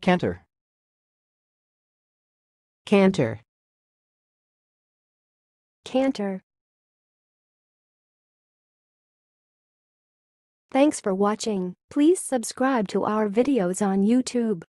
cantar, cantar, cantar. Thanks for watching. Please subscribe to our videos on YouTube.